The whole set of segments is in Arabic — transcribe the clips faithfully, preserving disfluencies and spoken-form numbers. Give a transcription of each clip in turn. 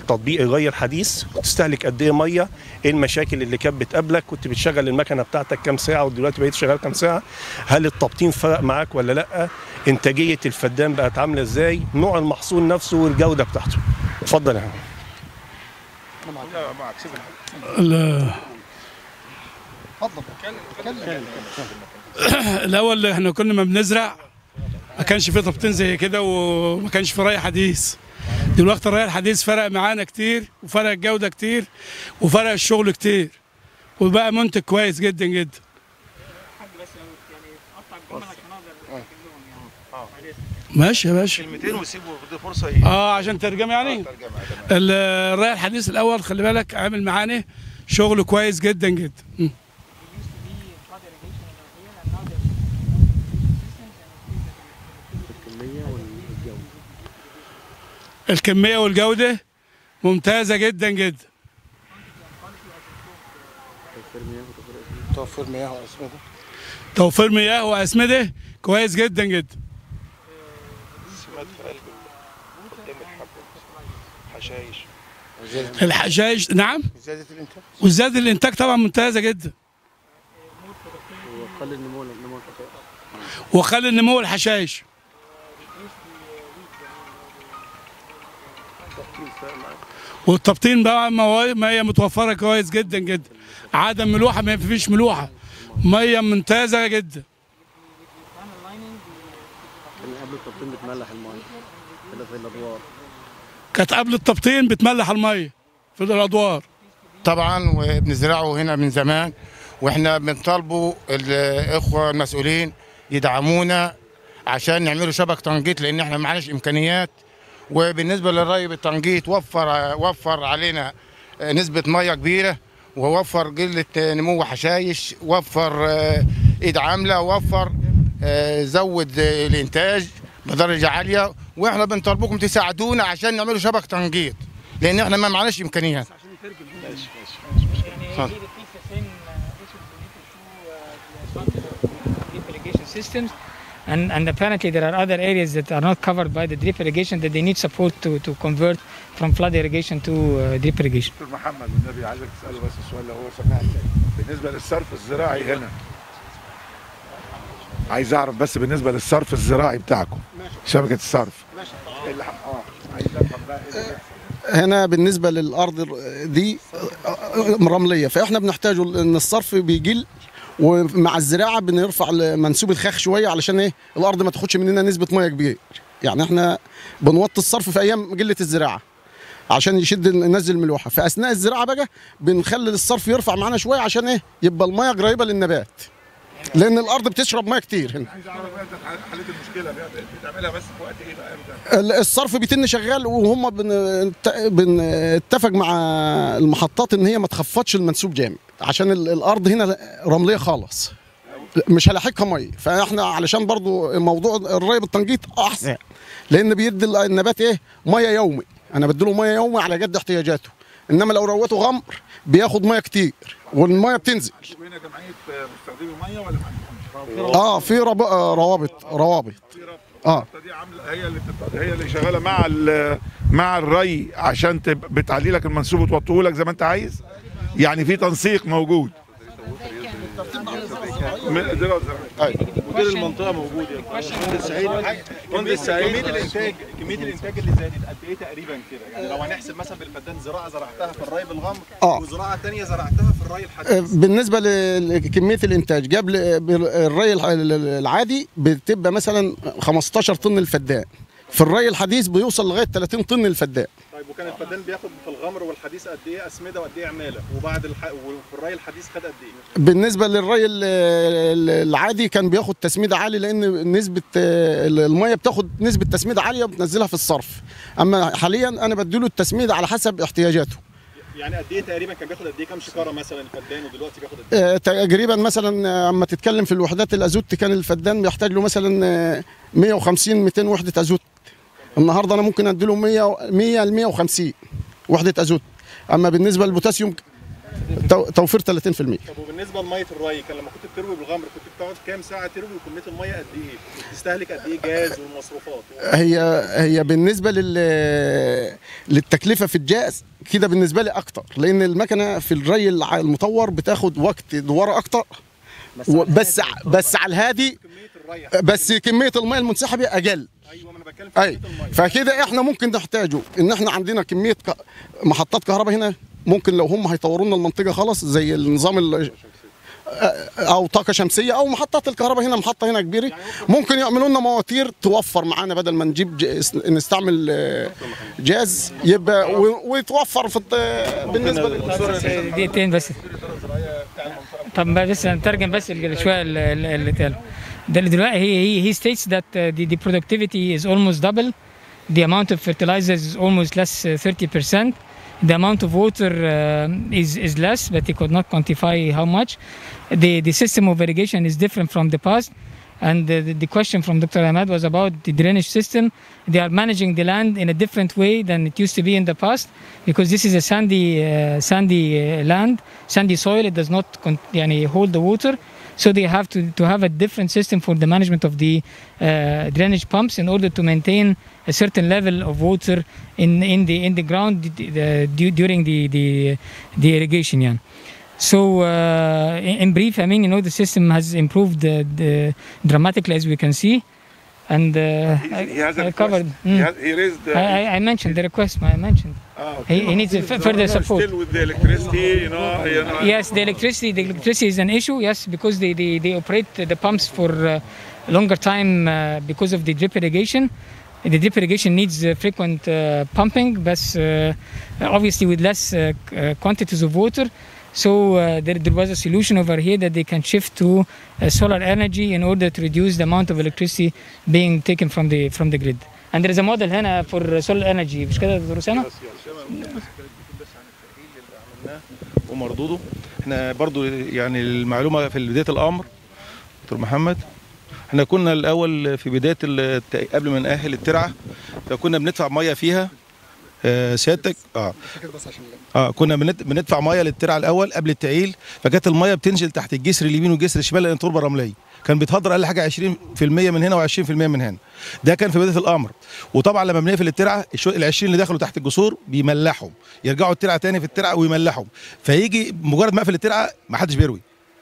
التطبيق الري الحديث وتستهلك قد ايه ميه، ايه المشاكل اللي كانت بتقابلك، كنت بتشغل المكنه بتاعتك كام ساعه ودلوقتي بقيت شغال كام ساعه، هل التبطين فرق معاك ولا لا، انتاجيه الفدان بقت عامله ازاي، نوع المحصول نفسه والجوده بتاعته. اتفضل يا عم. الاول احنا كنا ما بنزرع ما كانش في تبطين زي كده وما كانش في ري حديث. دلوقتي الري الحديث فرق معانا كتير وفرق الجوده كتير وفرق الشغل كتير وبقى منتج كويس جدا جدا. ماشي يا باشا. كلمتين وسيبوا فرصه ايه؟ اه عشان ترجمه يعني؟ اه ترجمه. الري الحديث الاول خلي بالك عامل معانا شغل كويس جدا جدا. م. الكمية والجودة ممتازة جدا جدا. توفير مياه وأسمدة. توفير مياه وأسمدة كويس جدا جدا. سمات في قلب قدام الحبة. حشائش. الحشائش نعم. وزيادة الإنتاج. وزيادة الإنتاج طبعا ممتازة جدا. وقل النمو النمو الحشائش. وقل النمو الحشائش. والتبطين بقى ميه متوفره كويس جدا جدا. عدم ملوحه ما فيش ملوحه. ميه ممتازه جدا. كان قبل التبطين بتملح الميه كده في الادوار. كانت قبل التبطين بتملح الميه في الادوار. طبعا وبنزرعه هنا من زمان واحنا بنطالبوا الاخوه المسؤولين يدعمونا عشان نعملوا شبك تنقيط لان احنا ما معناش امكانيات. وبالنسبه للري بالتنقيط وفر وفر علينا نسبه ميه كبيره ووفر قله نمو حشائش، وفر ايد عامله، وفر زود الانتاج بدرجه عاليه. واحنا بنطالبكم تساعدونا عشان نعملوا شبك تنقيط لان احنا ما معناش امكانيات. ماشي ماشي ماشي. And, and apparently there are other areas that are not covered by the drip irrigation that they need support to, to convert from flood irrigation to uh, drip irrigation. دكتور محمد والنبي عايزك تسأله بس السؤال اللي هو سمعني بالنسبة للصرف الزراعي هنا. عايز أعرف بس بالنسبة للصرف الزراعي بتاعكم شبكة الصرف. ماشي. اه عايز أفهم بقى هنا بالنسبة للأرض دي رملية فإحنا بنحتاج إن الصرف بيجي ومع الزراعه بنرفع منسوب الخاخ شويه علشان ايه الارض ما تاخدش مننا نسبه ميه كبيره. يعني احنا بنوطي الصرف في ايام قله الزراعه عشان يشد ينزل الملوحه. في اثناء الزراعه بقى بنخلي الصرف يرفع معانا شويه عشان ايه يبقى الميه قريبه للنبات لان الارض بتشرب ميه كتير هنا. عايز اعرف بقى انت حليت المشكله بتعملها بس في وقت ايه بقى؟ الصرف بيتن شغال وهم بنتفق مع المحطات ان هي ما تخفضش المنسوب جامد عشان الارض هنا رمليه خالص مش هلاحقها ميه. فاحنا علشان برضو موضوع الري بالتنقيط احسن لان بيدي النبات ايه ميه يومي. انا بديله ميه يومي على قد احتياجاته. انما لو روته غمر بياخد ميه كتير والميه بتنزل. هنا جمعيه مستخدمي ميه ولا اه في رب... روابط روابط اه دي عامله هي اللي هي اللي شغاله مع مع الري عشان بتعلي لك المنسوب وتوطيه لك زي ما انت عايز. يعني في تنسيق موجود. مدير المنطقه موجود يا مهندس سعيد. مهندس سعيد كميه الانتاج كميه الانتاج اللي زادت قد ايه تقريبا كده؟ يعني لو هنحسب مثلا بالفدان زراعه زرعتها في الري بالغمر آه. وزراعه ثانيه زرعتها في الري الحديث. بالنسبه لكميه الانتاج قبل الري العادي بتبقى مثلا خمستاشر طن الفدان. في الري الحديث بيوصل لغايه ثلاثين طن الفدان. طيب وكان الفدان بياخد في الغمر والحديث قد ايه اسمده وقد ايه عماله؟ وبعد الح... وفي الري الحديث خد قد ايه؟ بالنسبه للري العادي كان بياخد تسميد عالي لان نسبه الميه بتاخد نسبه تسميد عاليه وبتنزلها في الصرف. اما حاليا انا بديله التسميد على حسب احتياجاته. يعني قد ايه تقريبا كان بياخد قد ايه كام شكاره مثلا الفدان ودلوقتي بياخد قد ايه؟ تقريبا مثلا اما تتكلم في الوحدات الازوت كان الفدان بيحتاج له مثلا مية وخمسين ميتين وحده ازوت. النهارده انا ممكن اديله مية مية ل مية وخمسين وحده ازوت. اما بالنسبه للبوتاسيوم تو- توفير ثلاثين في المية. طب وبالنسبه لميه الري، كان لما كنت بتروي بالغمر كنت بتقعد كام ساعه تروي وكميه الميه قد ايه؟ بتستهلك قد ايه جاز والمصروفات؟ هي هي بالنسبه لل للتكلفه في الجاز كده بالنسبه لي اكتر، لان المكنه في الري الع- المطور بتاخد وقت دواره اكتر، و- بس ع- بس على الهادي كميه الري بس كميه الميه المنسحبه اقل. ايوه ما انا بتكلم في اي كميه الميه. فكده احنا ممكن نحتاجه ان احنا عندنا كميه ك... محطات كهرباء هنا، ممكن لو هم هيطوروا لنا المنطقه خلاص زي النظام ال... او طاقه شمسيه او محطات الكهرباء هنا، محطه هنا كبيره ممكن يعملوا لنا مواتير توفر معانا بدل ما نجيب ج... نستعمل آه، جاز يبقى و... ويتوفر في الط... بالنسبه لل... دقيقتين بس. طب بس نترجم بس ال- شويه ال- ال- اللي اتقال. ده اللي دلوقتي he, he states that uh, the, the productivity is almost double, the amount of fertilizers is almost less uh, thirty percent, the amount of water uh, is, is less, but he could not quantify how much. The, the system of irrigation is different from the past, and the, the, the question from Doctor Ahmad was about the drainage system. They are managing the land in a different way than it used to be in the past, because this is a sandy, uh, sandy uh, land, sandy soil. It does not con- يعني, hold the water. So they have to, to have a different system for the management of the uh, drainage pumps in order to maintain a certain level of water in, in, the, in the ground the, the, during the, the, the irrigation. Yeah. So uh, in, in brief, I mean, you know, the system has improved uh, the, dramatically, as we can see. And uh, He has a I, I request. covered. He, Mm. has, he raised the, I, I- I mentioned the request. I mentioned. Ah, okay. He, he needs a f- further support. Still with the electricity, you know. You know Yes, the electricity. The electricity is an issue. Yes, because they, they, they operate the pumps for uh, longer time uh, because of the drip irrigation. The drip irrigation needs uh, frequent uh, pumping, but uh, obviously with less uh, c- uh, quantities of water. So uh, there, there was a solution over here that they can shift to uh, solar energy in order to reduce the amount of electricity being taken from the from the grid. And there is a model هنا for solar energy. مش كده يا دكتور أسامة؟ ومردوده. احنا برضو يعني المعلومه في بدايه الامر دكتور محمد، احنا كنا الاول في بدايه الت- قبل ما نأهل الترعه فكنا بندفع ميه فيها آه، سيادتك اه اه كنا بنت- بندفع ميه للترعه الاول قبل التأهيل، فكانت الميه بتنزل تحت الجسر اليمين والجسر الشمال لان تربه رمليه، كان بيتهدر اقل حاجه عشرين في المية من هنا و20% من هنا. ده كان في بدايه الامر. وطبعا لما بنقفل الترعه الشو- ال عشرين اللي دخلوا تحت الجسور بيملحوا، يرجعوا الترعه تاني في الترعه ويملحوا، فيجي مجرد ما اقفل الترعه ما حدش بيروي.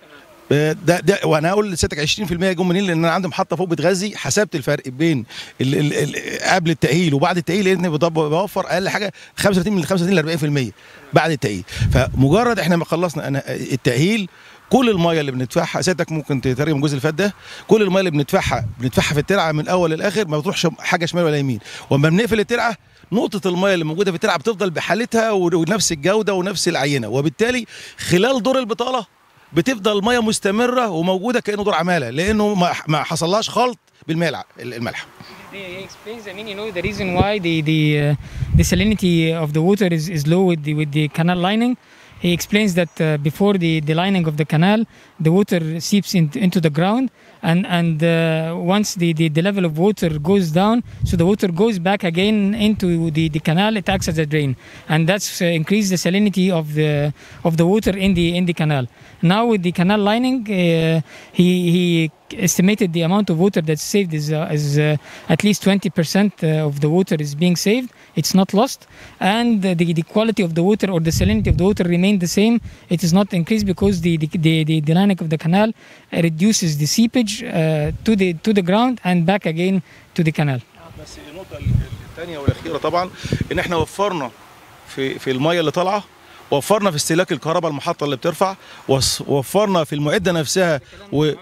آه، ده ده وانا هقول لسيادتك عشرين في المية جم منين؟ لان انا عندي محطه فوق بتغذي، حسبت الفرق بين ال ال ال قبل التاهيل وبعد التاهيل لان بوفر اقل حاجه خمسة وثلاثين من خمسة وثلاثين ل أربعين في المية بعد التاهيل. فمجرد احنا ما خلصنا انا التاهيل كل الميه اللي بندفعها سيادتك ممكن تترجم الجزء اللي فات ده، كل الميه اللي بندفعها بندفعها في الترعه من الاول للاخر، ما بتروحش حاجه شمال ولا يمين. واما بنقفل الترعه نقطه الميه اللي موجوده في الترعه بتفضل بحالتها ونفس الجوده ونفس العينه، وبالتالي خلال دور البطاله بتفضل الميه مستمره وموجوده كانه دور عماله، لانه ما ما حصلهاش خلط بالملح الملح. He explains, I mean, you know, the reason why the the uh, the salinity of the water is, is low with the with the canal lining. He explains that uh, before the, the lining of the canal, the water seeps in, into the ground, and and uh, once the, the, the level of water goes down, so the water goes back again into the, the canal. It acts as a drain, and that's uh, increased the salinity of the of the water in the in the canal. Now with the canal lining, uh, he he estimated the amount of water that's saved is uh, is uh, at least twenty percent of the water is being saved. It's not lost, and the, the quality of the water or the salinity of the water remain the same. It is not increased because the the, the, the, the lining of the canal reduces the seepage uh, to the to the ground and back again to the canal. بس النقطه الثانيه والاخيره طبعا ان احنا وفرنا في في الميه اللي طالعه، وفرنا في استهلاك الكهرباء المحطه اللي بترفع، وفرنا في المعده نفسها و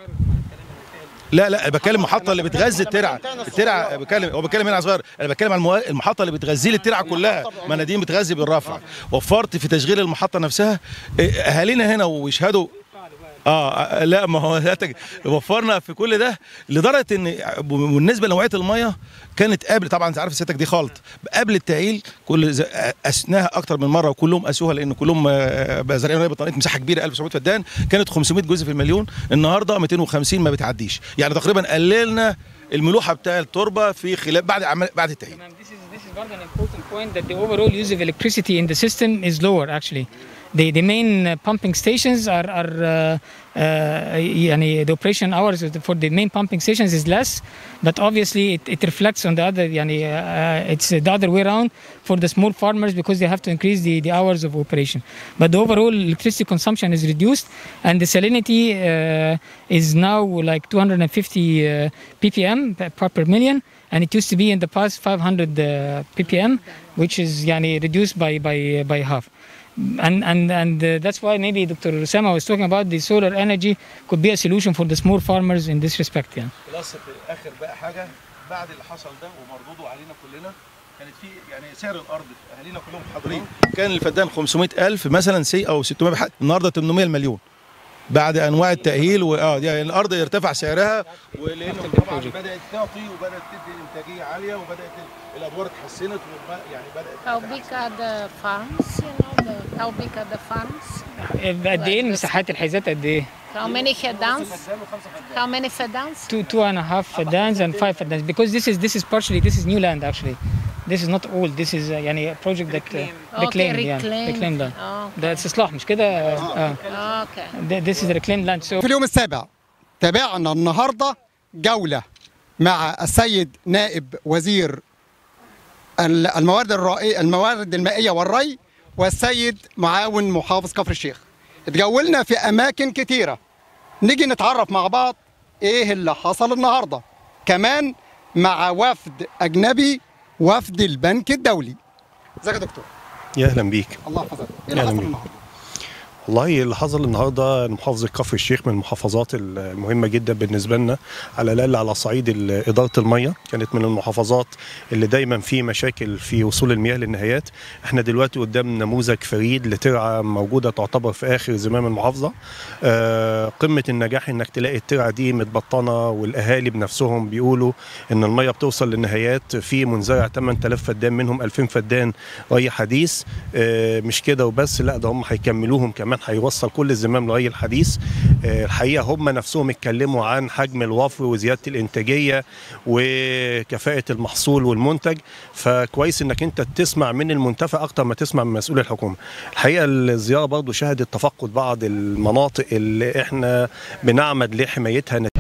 لا لا بتكلم المحطه اللي بتغذي الترعه، الترعه بتكلم هو بتكلم هنا صغير، انا بتكلم على المو... المحطه اللي بتغذي الترعه كلها، مناديل بتغذي بالرفع. وفرت في تشغيل المحطه نفسها، اهالينا هنا ويشهدوا اه لا ما هو وفرنا في كل ده لدرجه ان بالنسبه لنوعيه الميه كانت قبل، طبعا انت عارف سيادتك دي خلط قبل التاهيل، كل قسناها اكتر من مره وكلهم قاسوها لان كلهم زارعين ري بطانيه مساحه كبيره ألف وسبعمية فدان، كانت خمسمية جزء في المليون، النهارده مئتين وخمسين ما بتعديش، يعني تقريبا قللنا الملوحه بتاع التربه في خلال بعد عمل بعد التاهيل. This is this is one an important point that the overall use of electricity in the system is lower actually. the the main uh, pumping stations are are uh, uh, يعني the operation hours for the main pumping stations is less, but obviously it, it reflects on the other يعني uh, it's the other way around for the small farmers because they have to increase the, the hours of operation. But the overall electricity consumption is reduced, and the salinity uh, is now like two hundred fifty uh, ppm per, per million, and it used to be in the past five hundred uh, ppm, which is يعني reduced by by by half. And and and uh, that's why maybe Doctor Osama was talking about the solar energy could be a solution for the small farmers in this respect يعني. خلاص في الاخر بقى حاجه بعد اللي حصل ده ومردوده علينا كلنا، كانت في يعني سعر الارض اهالينا كلهم حاضرين، كان الفدان خمسمائة ألف مثلا سي او ستمائة بحق، النهارده ثمانمائة مليون بعد انواع التاهيل واه يعني الارض ارتفع سعرها، ولانه طبعا بدات تعطي وبدات تدي انتاجيه عاليه وبدات الادوار اتحسنت يعني بدات. How big are the farms? You know, the, how big are the farms? قد ايه المساحات الحيزات قد ايه؟ How many fedans? How many fedans? Two two and a half fedans and five fedans because this is this is partially this is new land actually. This is not old. This is uh, يعني a project that uh, reclaimed Okay, yeah reclaimed. reclaimed land. Okay. ده استصلاح مش كده؟ اه Okay. ده- this is reclaimed land. So في اليوم السابع تابعنا النهارده جولة مع السيد نائب وزير ال- الموارد الرائية الموارد المائية والري والسيد معاون محافظ كفر الشيخ. اتجولنا في أماكن كتيرة، نيجي نتعرف مع بعض إيه اللي حصل النهارده، كمان مع وفد أجنبي وفد البنك الدولي. ازيك يا دكتور؟ يا اهلا بيك. الله يحفظك. إيه اللي أهلاً حصل بيك. النهارده؟ والله اللي حصل النهارده إن محافظه كفر الشيخ من المحافظات المهمه جدا بالنسبه لنا، على الاقل على صعيد ال- اداره الميه، كانت من المحافظات اللي دايما في مشاكل في وصول المياه للنهايات. احنا دلوقتي قدام نموذج فريد لترعه موجوده تعتبر في اخر زمام المحافظه. آه قمه النجاح انك تلاقي الترعه دي متبطنه، والاهالي بنفسهم بيقولوا ان الميه بتوصل للنهايات في منزرع ثمانية آلاف فدان، منهم ألفين فدان ري حديث. آه مش كده وبس، لا ده هم هيكملوهم كمان، هيوصل كل الزمام لري الحديث. آه، الحقيقه هم نفسهم اتكلموا عن حجم الوفر وزياده الانتاجيه وكفاءه المحصول والمنتج، فكويس انك انت تسمع من المنتفع اكتر ما تسمع من مسؤول الحكومه. الحقيقه الزياره برضو شهدت تفقد بعض المناطق اللي احنا بنعمد لحمايتها